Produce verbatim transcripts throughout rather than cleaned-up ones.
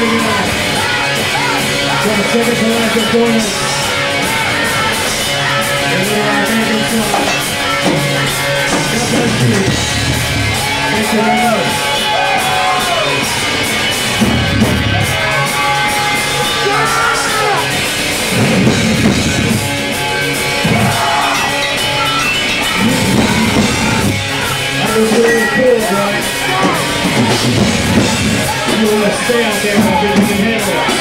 Second to last performance. And we are making some. God bless you. Thank you very much. That was really cool, guys. You want to stay out there because you can handle it.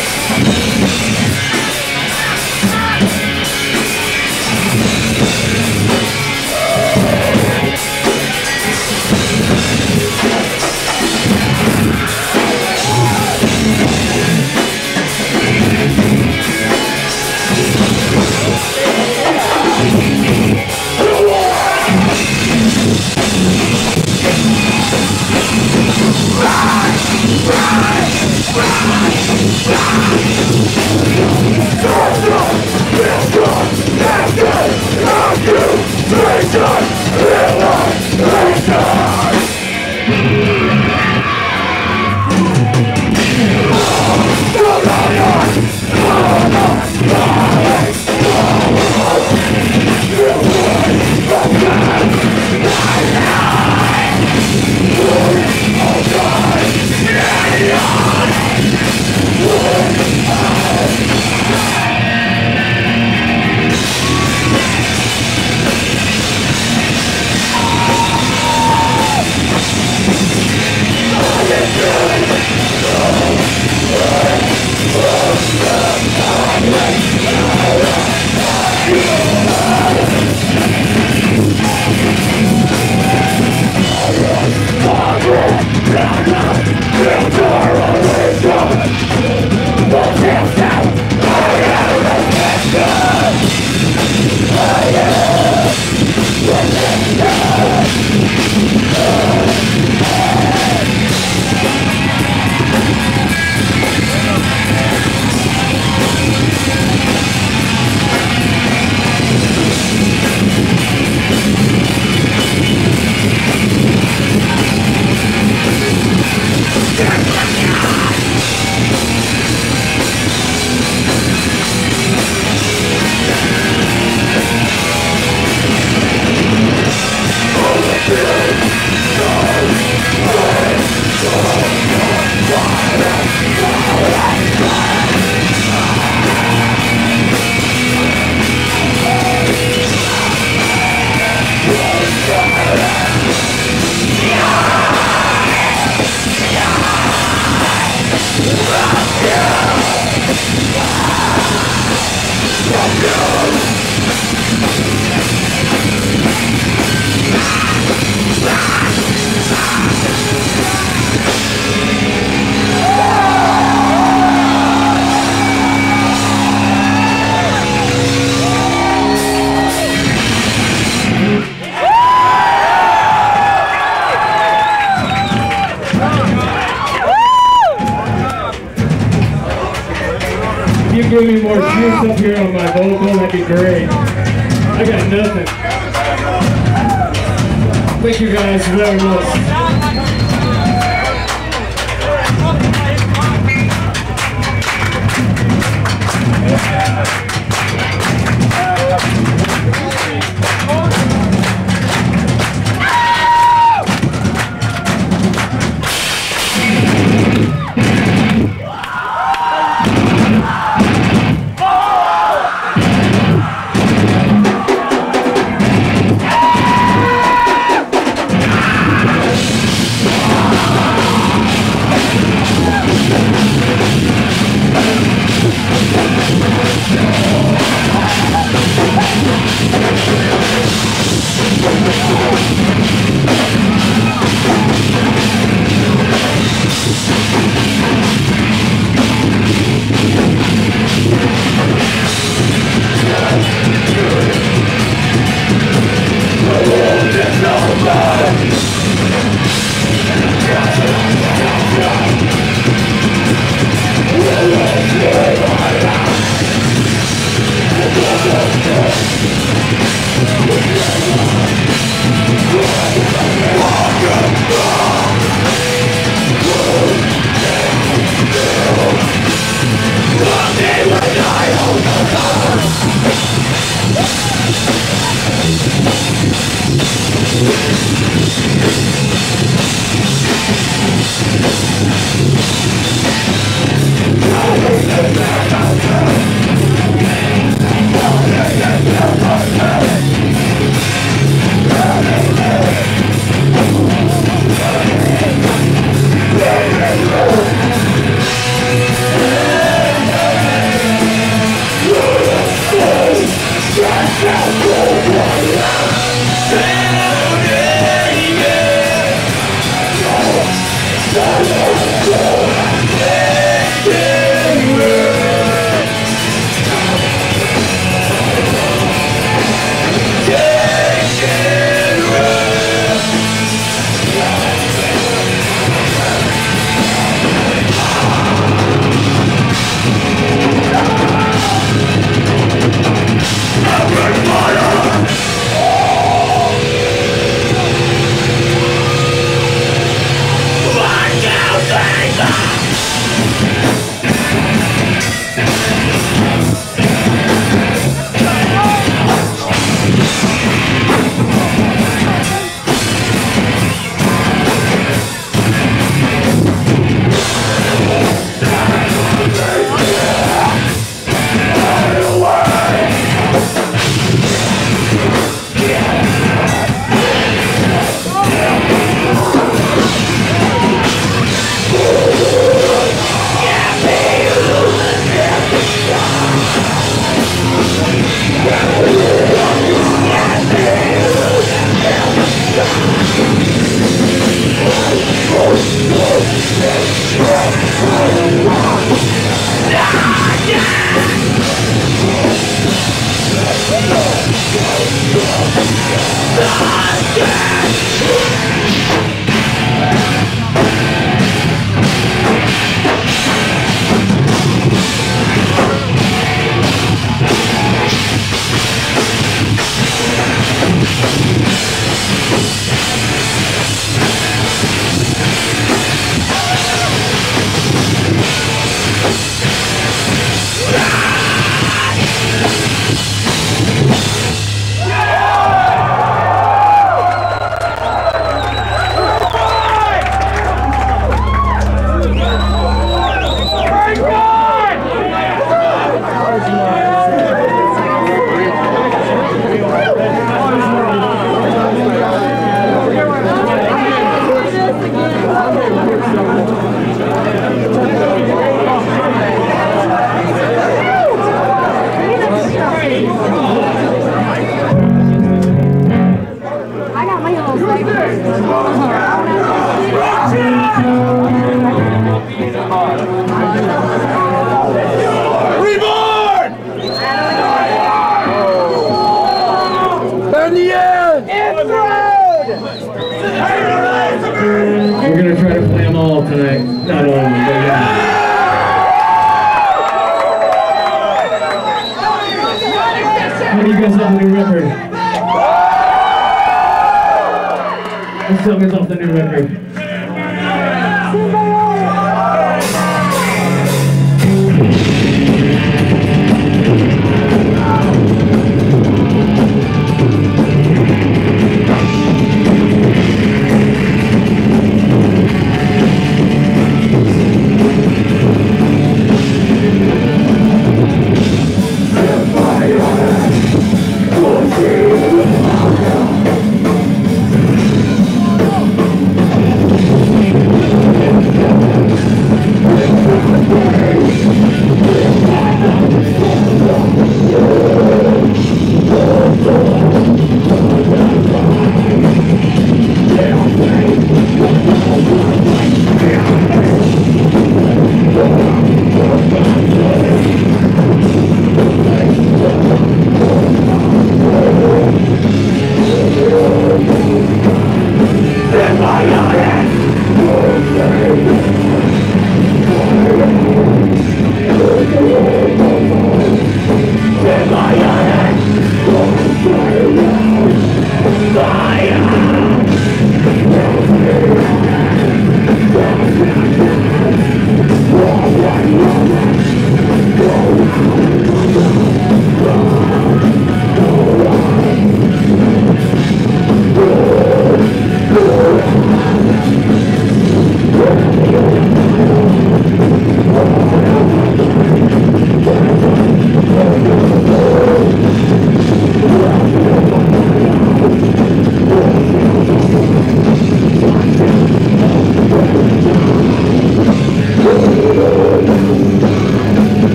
Give me more juice up here on my vocal, that'd be great. I got nothing. Thank you guys very much. Yeah. tonight. Not all of them, but yeah. How do you guys off the new record? Let's tell me off the new record. Oh,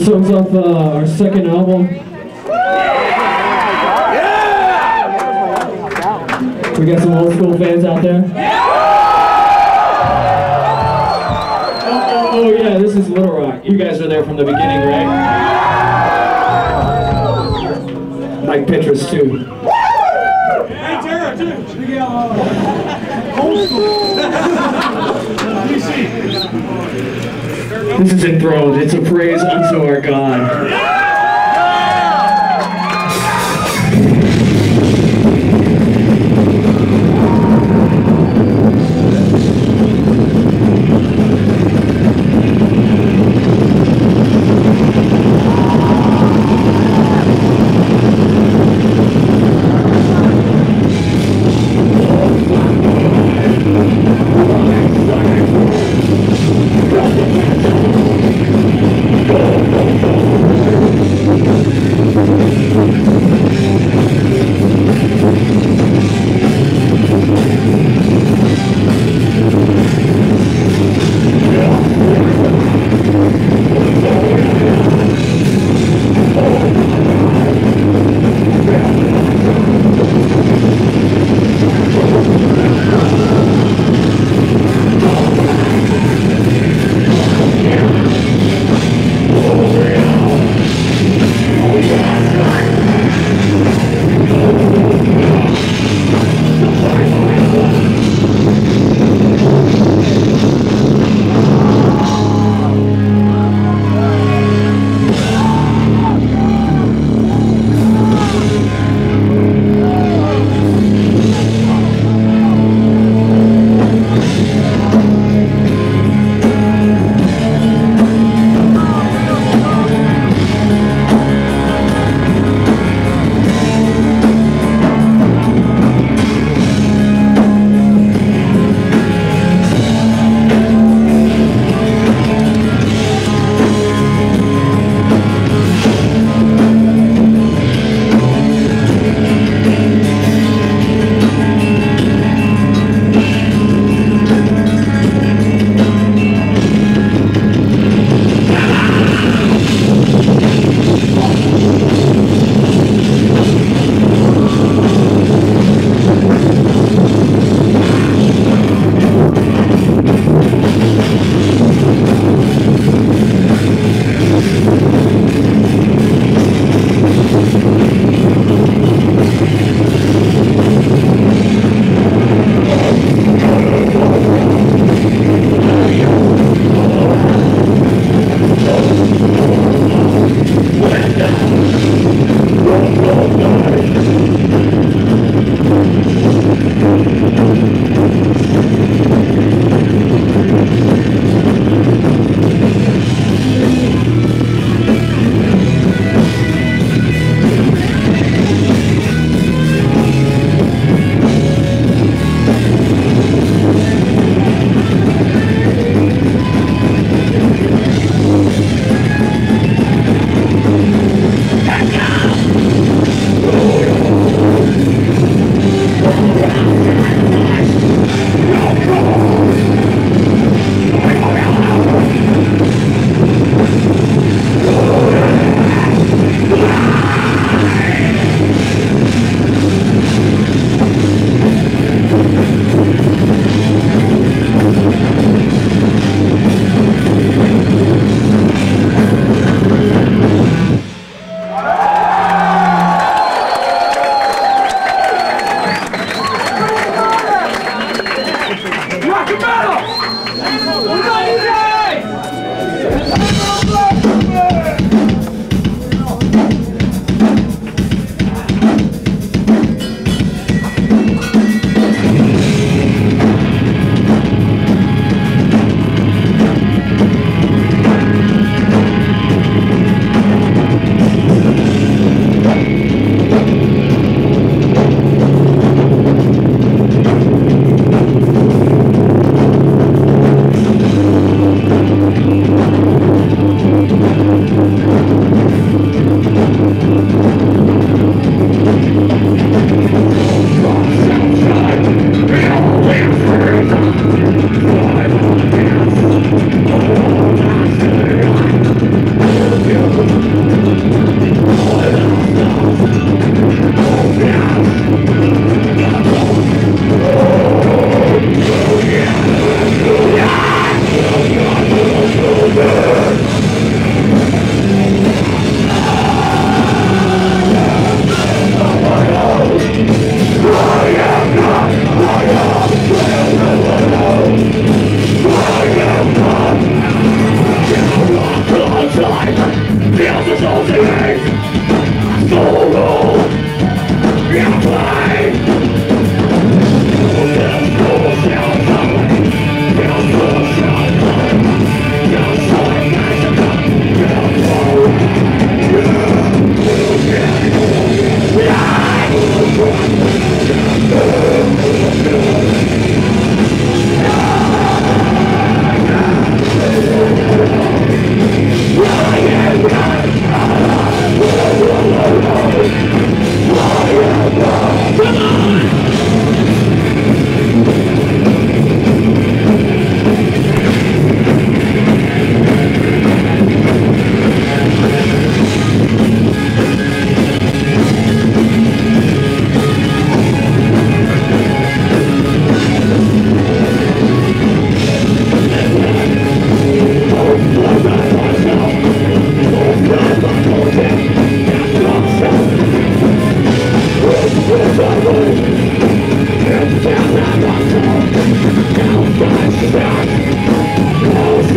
song's off uh, our second album. We got some old school fans out there. Oh, oh, oh yeah, this is Little Rock. You guys were there from the beginning, right? Mike Petrus too. Hey, Tara, too. Old school. This is enthroned. It's a praise unto our God.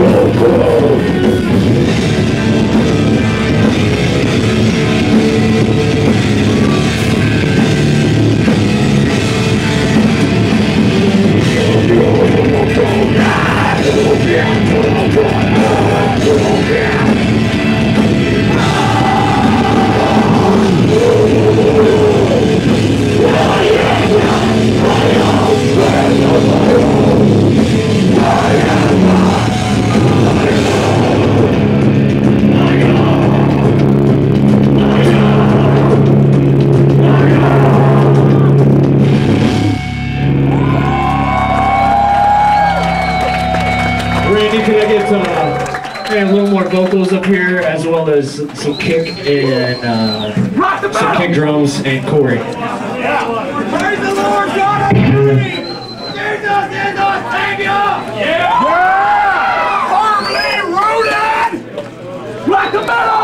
Vocals up here, as well as some kick and uh, some kick drums and Corey. Yeah. Praise the Lord God Almighty! Jesus is our Savior! Yeah! Yeah! Firmly rooted! Like the metal!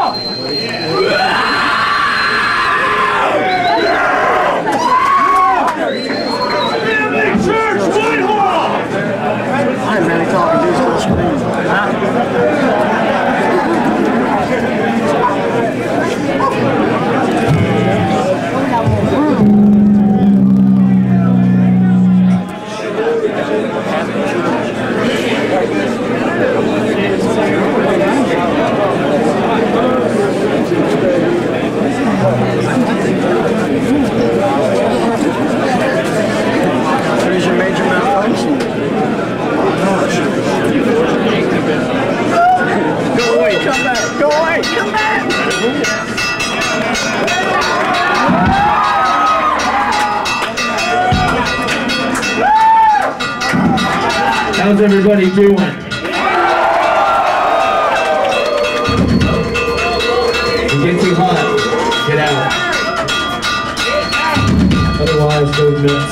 Family Church Whitehall! I'm really talking to this screen. There's your major malfunction. Go away, come back. Go away, come back. How's everybody doing? You get too hot, get out. Otherwise, go nuts.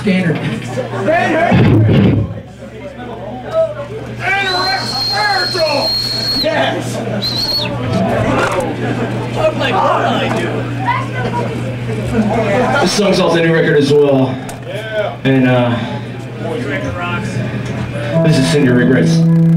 scanner. Yes! I'm like, what did I do? This song's off the new record as well. Yeah. And uh, this is Cinder Regrets.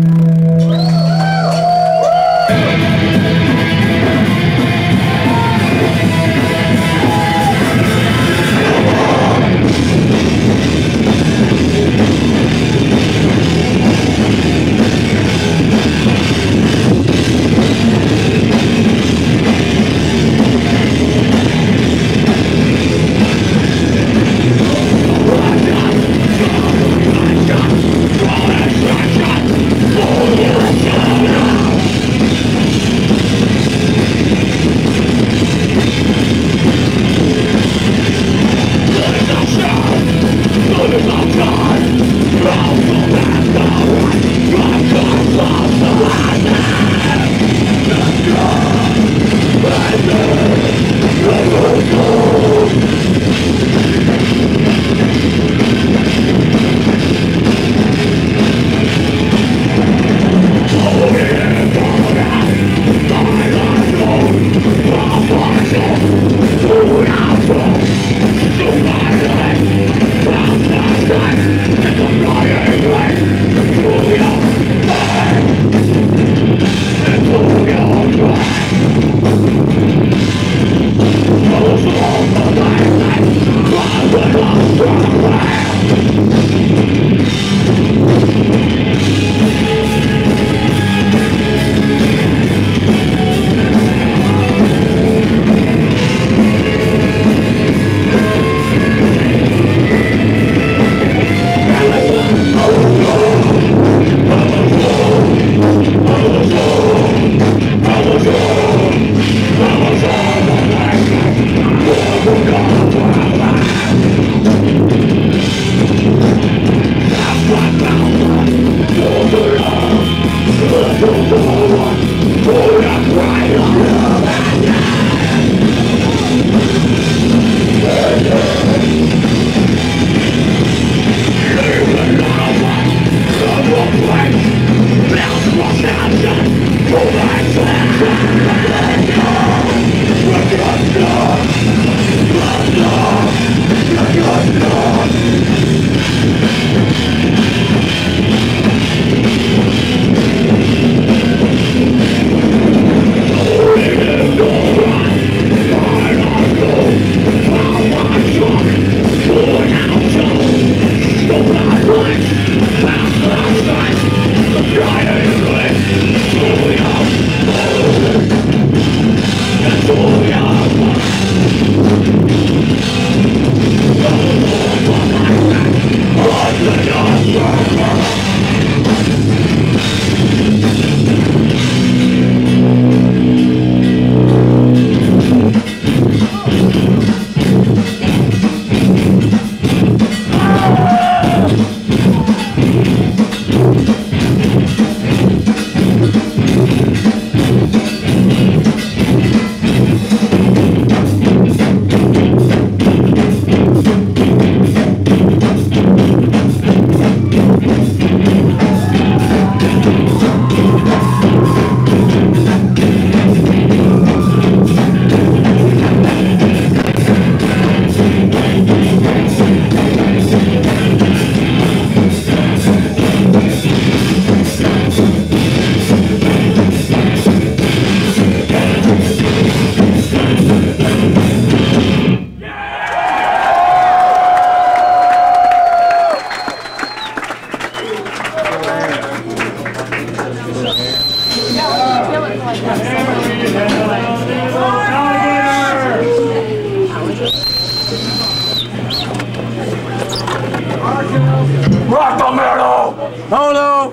Rock the metal! Oh no!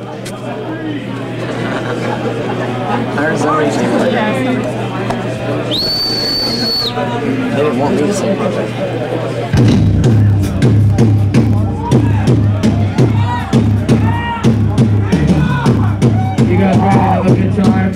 There's somebody singing. They didn't want me to sing. You guys ready to have a good time?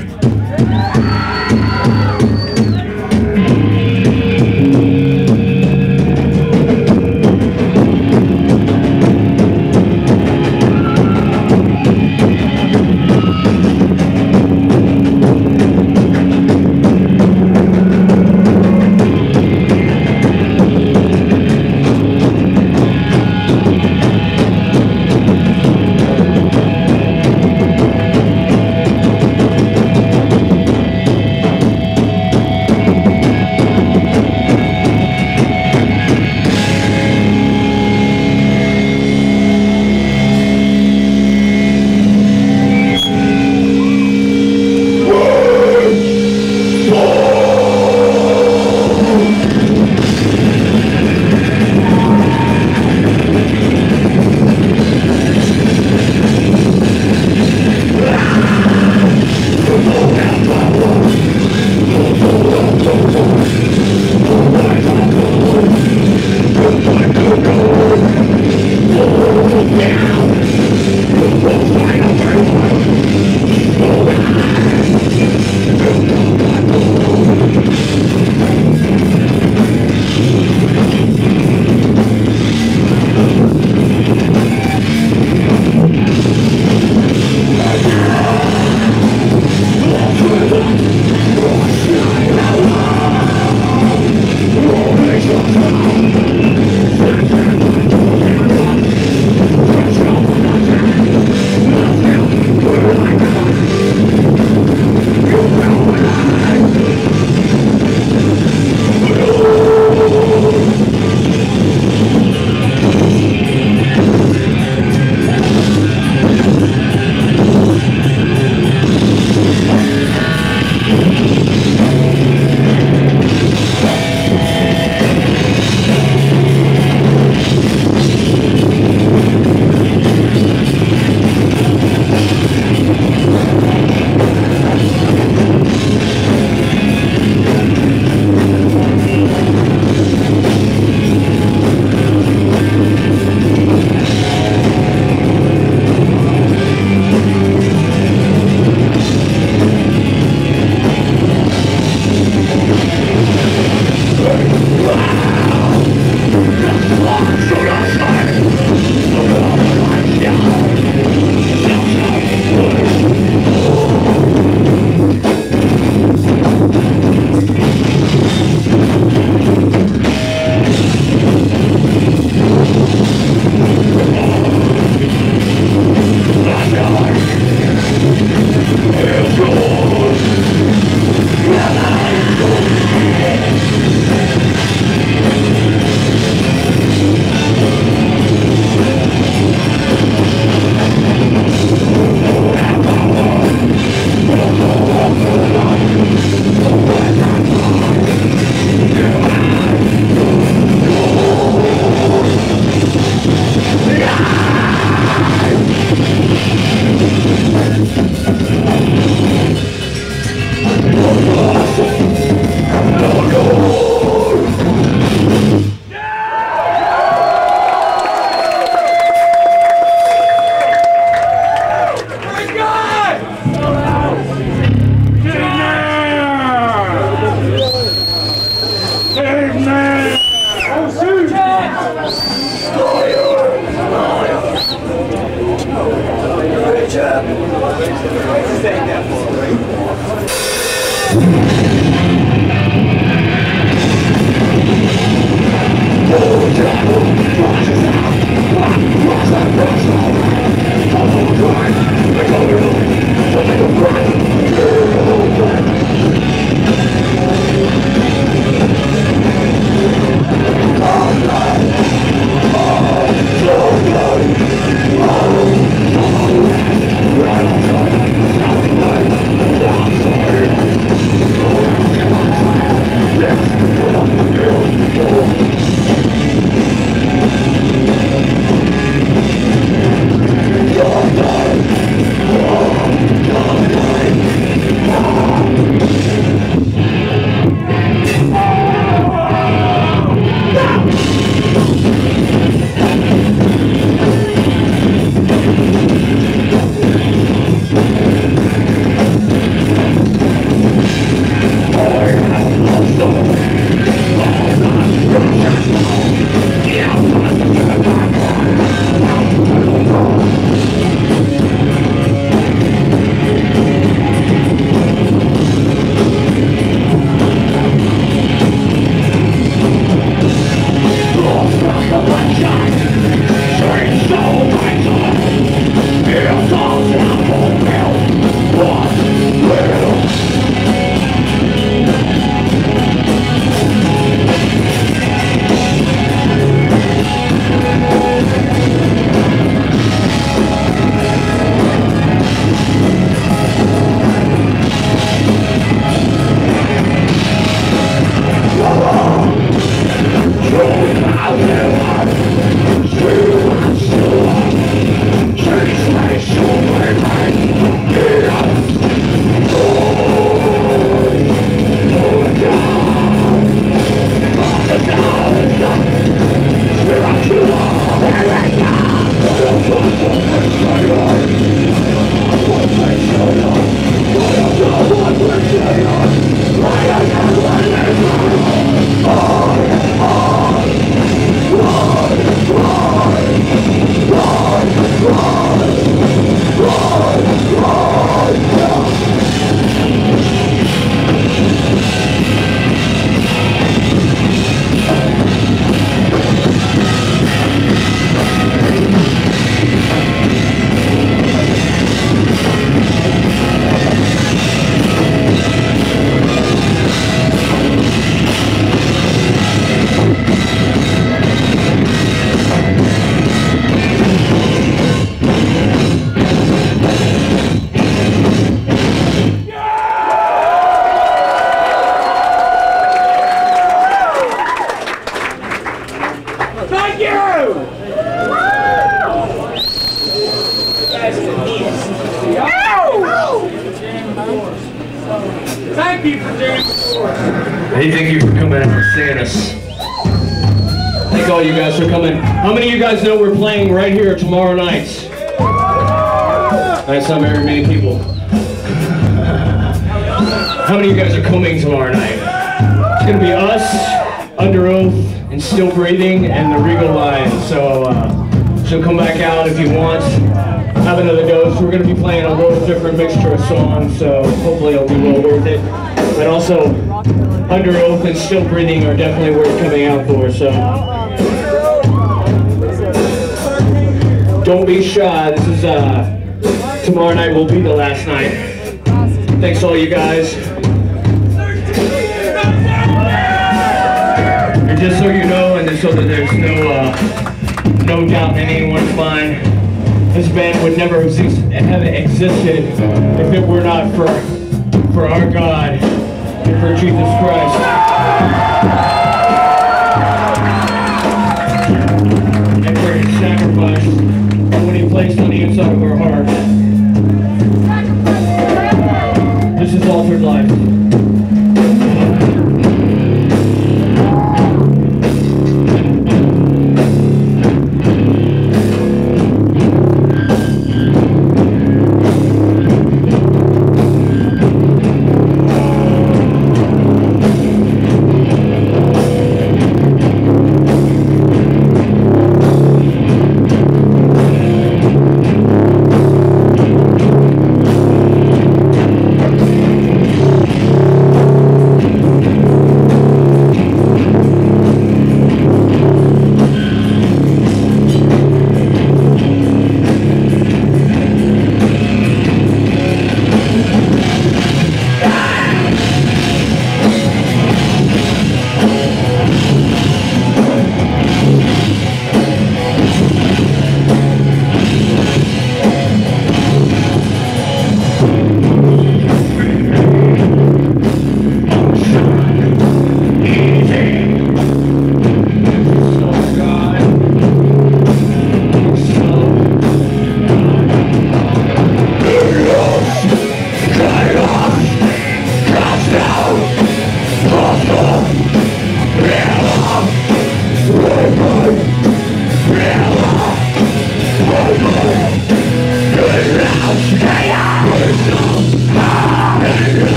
Hey, thank you for coming out and seeing us. Thank all you guys for coming. How many of you guys know we're playing right here tomorrow night? That's not very many people. How many of you guys are coming tomorrow night? It's going to be us, Under Oath, and Still Breathing, and the Regal Lion. So, uh, so come back out if you want. Have another dose. We're going to be playing a little different mixture of songs, so hopefully it'll be well worth it. And also, Under Oath and Still Breathing are definitely worth coming out for, so don't be shy. This is, uh, tomorrow night will be the last night. Thanks all you guys. And just so you know, and just so that there's no, uh, no doubt in anyone's mind, this band would never exist, have existed if it were not for, for our God and for Jesus Christ. And for his sacrifice and what he placed on the inside of our hearts. This is Altered Life.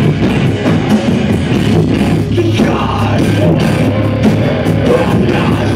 God.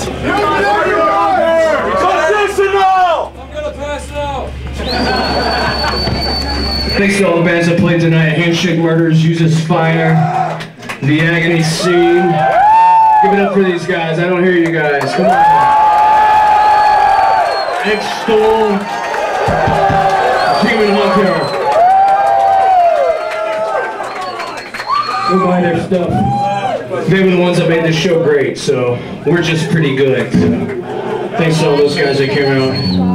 Thanks to all the bands that played tonight. Handshake Murders, Uses Fire, The Agony Scene. Give it up for these guys. I don't hear you guys. Come on. Extol, Demon Hunter. Go buy their stuff. They were the ones that made this show great, so we're just pretty good. So. Thanks to all those guys that came out.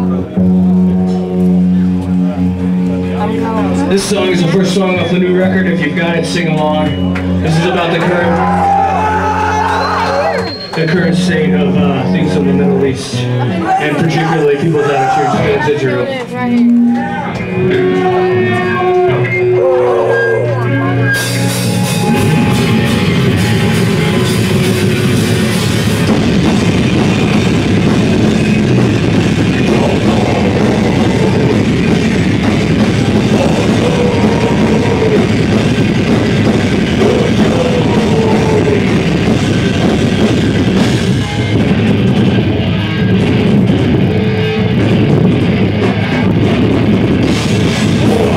This song is the first song off the new record. If you've got it, sing along. This is about the current, the current state of uh, things in the Middle East, and particularly people's attitudes towards Israel. Oh!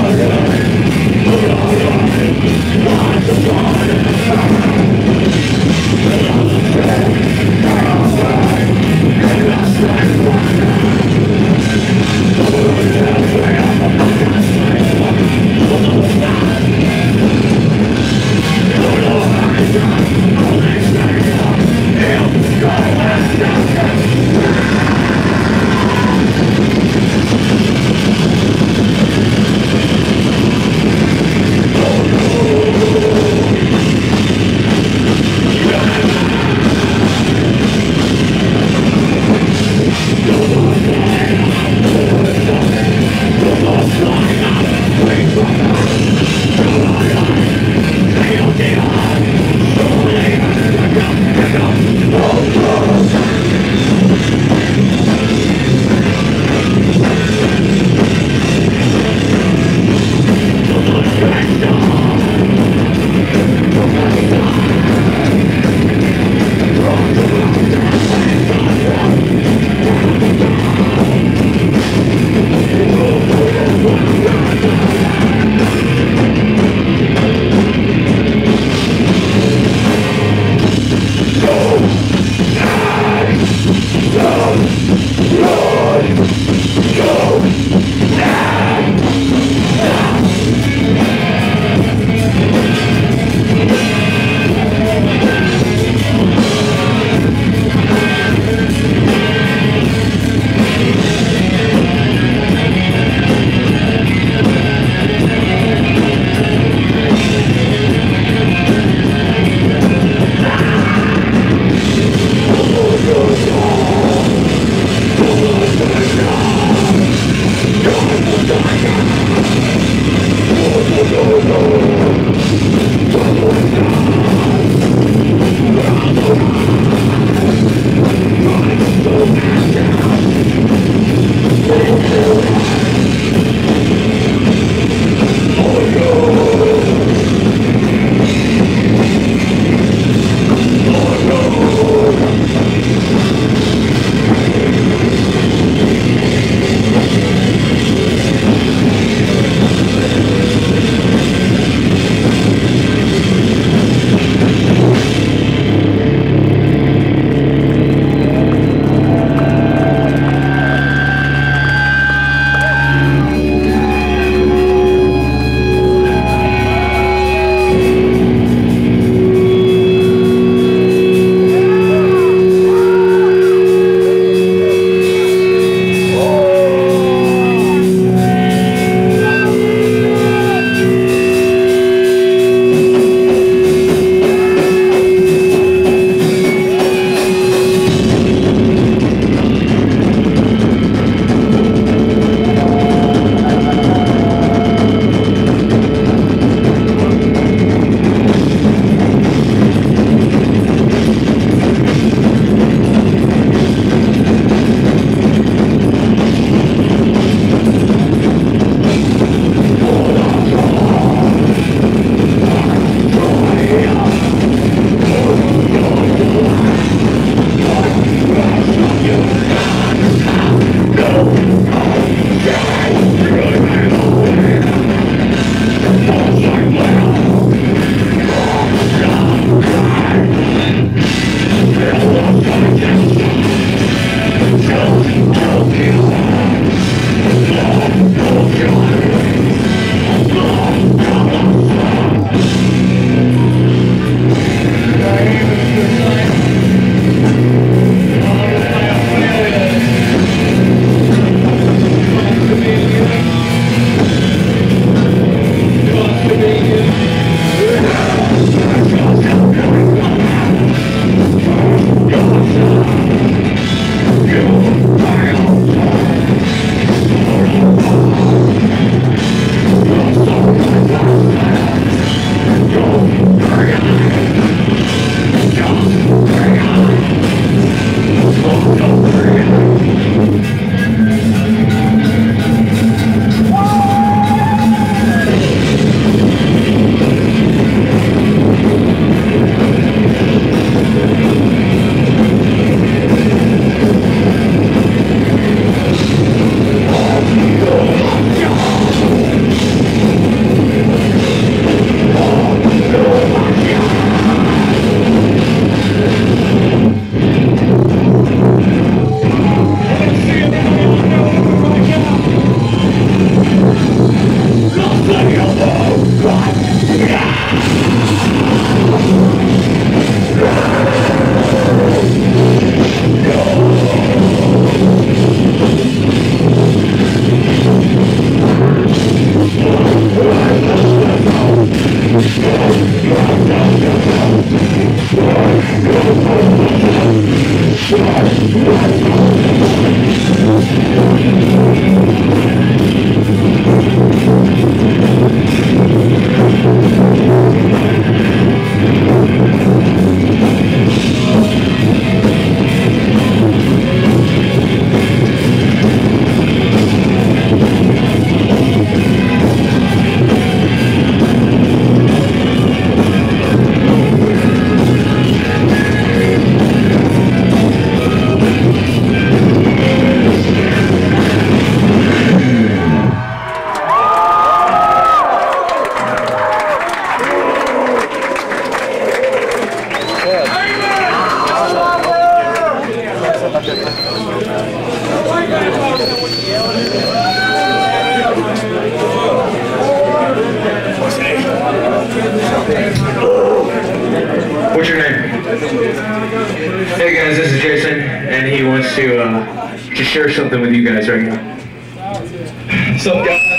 What's your name? Hey guys, this is Jason, and he wants to uh, to share something with you guys right now. What's up, guys?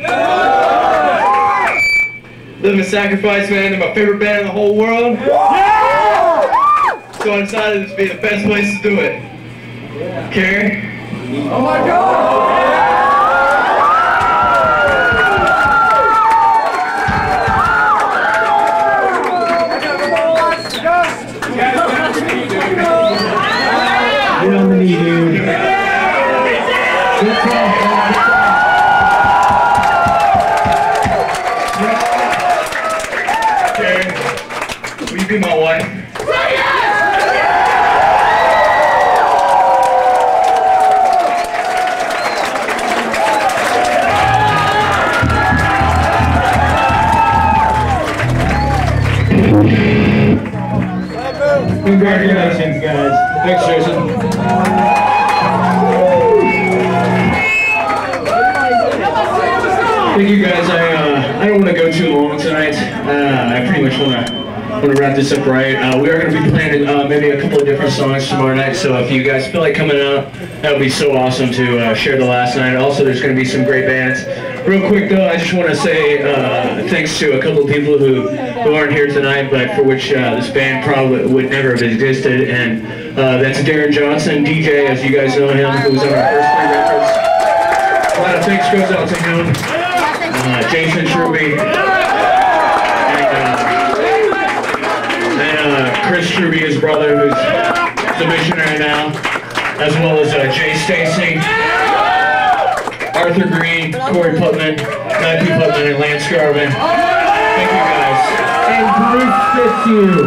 Living Sacrifice, man. They're my favorite band in the whole world. So I decided this would be the best place to do it. Carrie? Oh my God! Get on the knee, dude. Good talk, Carrie, will you be my wife? Congratulations, guys. Thanks, Jason. Thank you guys. I uh, I don't want to go too long tonight. Uh, I pretty much want to want to wrap this up right. Uh, we are going to be playing uh, maybe a couple of different songs tomorrow night. So if you guys feel like coming out, that would be so awesome to uh, share the last night. Also, there's going to be some great bands. Real quick though, I just want to say uh, thanks to a couple of people who who aren't here tonight, but for which uh, this band probably would never have existed. And uh, that's Darren Johnson, D J, as you guys know him, who was on our first three records. A lot of thanks goes out to him. Uh, Jason Truby, and, uh, and uh, Chris Truby, his brother, who's the missionary now, as well as uh, Jay Stacy, Arthur Green, Corey Putman, Matthew Putman, and Lance Garvin. Thank you guys. And Bruce Fitzhugh.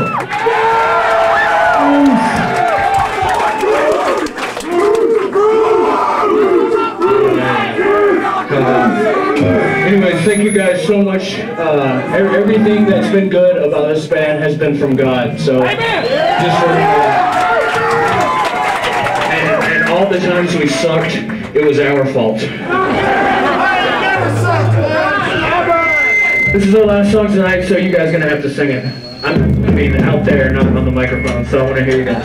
Anyways, thank you guys so much. Uh, everything that's been good about this band has been from God. So just remember that. And, and all the times we sucked, it was our fault. This is our last song tonight, so you guys are gonna have to sing it. I'm, I mean, out there, not on the microphone, so I want to hear you guys.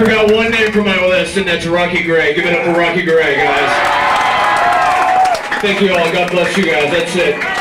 forgot one name from my list, and that's Rocky Gray. Give it up for Rocky Gray, guys. Thank you all. God bless you guys. That's it.